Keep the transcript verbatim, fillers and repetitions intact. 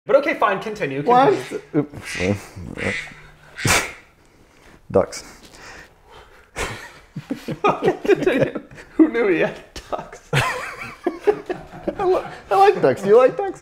But okay, fine, continue. continue. What? Ducks. Who knew he had ducks? I, I like ducks. Do you like ducks?